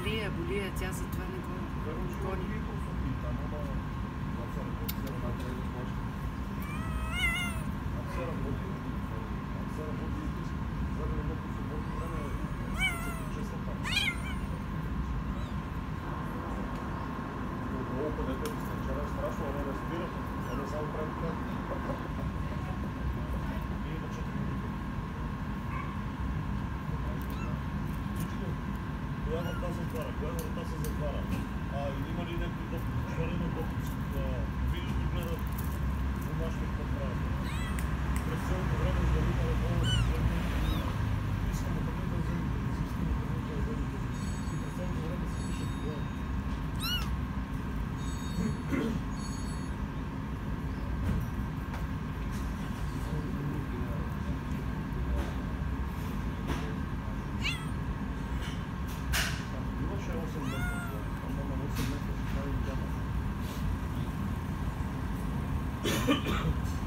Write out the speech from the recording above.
Боли я, тя затова не го гони. Коя врата се затваря? Има ли някакви отворено допуск? Видеото гледат домашните правила. През цялото време ждалима е долу с земли и искам да бъде да вземете, искам да бъде да вземете. И през цялото време се пише това. Имаше 8 метра, ще правим дяма.